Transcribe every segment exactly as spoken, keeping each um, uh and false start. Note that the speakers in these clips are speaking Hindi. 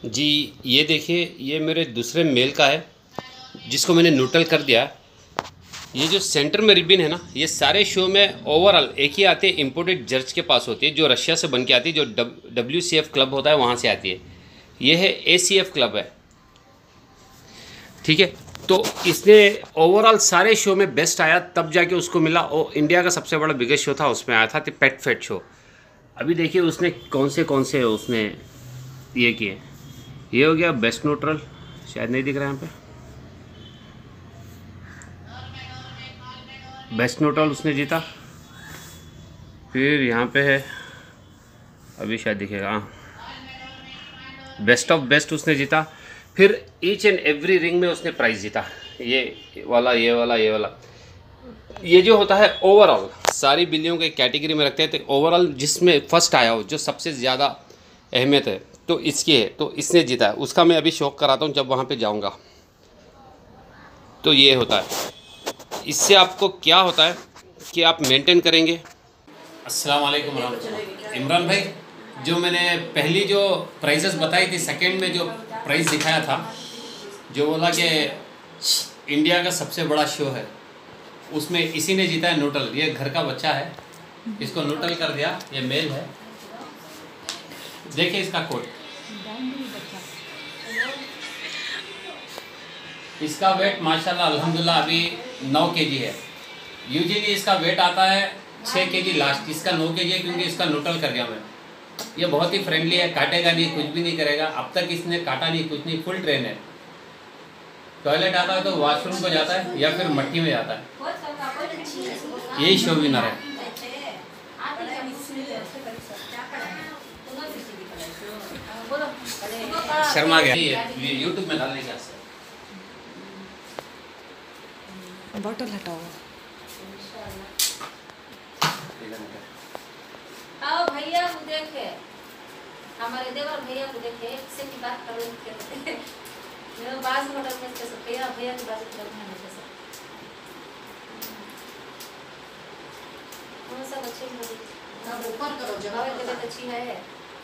जी ये देखिए, ये मेरे दूसरे मेल का है जिसको मैंने न्यूट्रल कर दिया। ये जो सेंटर में रिबन है ना, ये सारे शो में ओवरऑल एक ही आते हैं, इम्पोर्टेड जर्ज के पास होती है, जो रशिया से बन के आती है, जो डब्ल्यू सी एफ क्लब होता है वहाँ से आती है। ये है ए सी एफ क्लब है, ठीक है। तो इसने ओवरऑल सारे शो में बेस्ट आया, तब जाके उसको मिला। और इंडिया का सबसे बड़ा बिगेस्ट शो था, उसमें आया था तो पेट फेट शो। अभी देखिए उसने कौन से कौन से उसने ये किए। ये हो गया बेस्ट न्यूट्रल, शायद नहीं दिख रहा है यहाँ पे। बेस्ट न्यूट्रल उसने जीता। फिर यहाँ पे है, अभी शायद दिखेगा, हाँ, बेस्ट ऑफ बेस्ट उसने जीता। फिर ईच एंड एवरी रिंग में उसने प्राइज़ जीता। ये वाला, ये वाला, ये वाला, ये जो होता है ओवरऑल सारी बिल्लियों के कैटेगरी में रखते हैं, तो ओवरऑल जिसमें फर्स्ट आया हो, जो सबसे ज़्यादा अहमियत है, तो इसकी है, तो इसने जीता है। उसका मैं अभी शौक कराता हूँ जब वहाँ पे जाऊँगा। तो ये होता है, इससे आपको क्या होता है कि आप मेंटेन करेंगे। अस्सलाम वालेकुम रहमतुल्लाह। इमरान भाई, जो मैंने पहली जो प्राइजेस बताई थी, सेकंड में जो प्राइज़ दिखाया था, जो बोला कि इंडिया का सबसे बड़ा शो है, उसमें इसी ने जीता है न्यूट्रल। ये घर का बच्चा है, इसको न्यूट्रल कर दिया। ये मेल है, देखिए इसका कोट, इसका वेट माशाल्लाह अल्हम्दुलिल्लाह अभी नौ केजी है। यूजुअली इसका वेट आता है छः केजी लास्ट, इसका नौ केजी है क्योंकि इसका न्यूट्रल कर दिया मैं। ये बहुत ही फ्रेंडली है, काटेगा नहीं, कुछ भी नहीं करेगा। अब तक इसने काटा नहीं, कुछ नहीं, फुल ट्रेन है। टॉयलेट आता है तो वॉशरूम को जाता है या फिर मट्टी में जाता है। यही शो विनर है। शर्मा गया, यूट्यूब में डालने का बॉटल हटाओ। आओ भैया को देखे, हमारे देवर भैया को देखे, से की बात करो। मेरे बाज होटल में से भैया भैया की बात करते हैं हमेशा से। कौन सा अच्छी है, अब ऊपर करो, जगह के लिए अच्छी है।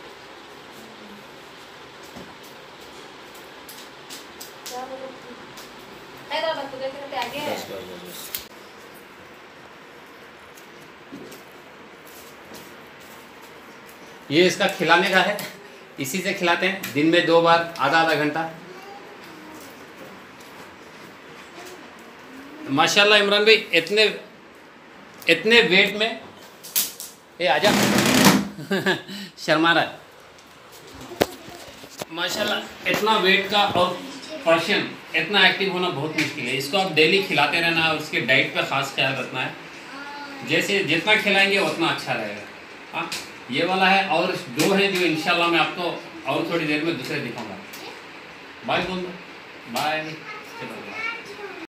क्या बोलो है ना, बात को देखे तो आगे है। ये इसका खिलाने का है, इसी से खिलाते हैं दिन में दो बार, आधा आधा घंटा। माशाल्लाह इमरान भाई, इतने इतने वेट में, ये आजा शर्मा रहा है। माशाल्लाह इतना वेट का, और पर्शियन इतना एक्टिव होना बहुत मुश्किल है। इसको आप डेली खिलाते रहना है, उसके डाइट पर ख़ास ख्याल रखना है। जैसे जितना खिलाएंगे उतना अच्छा रहेगा। हाँ, ये वाला है, और दो हैं जो इंशाल्लाह मैं आपको और थोड़ी देर में दूसरे दिखाऊंगा। बाय बोल दो, बाय।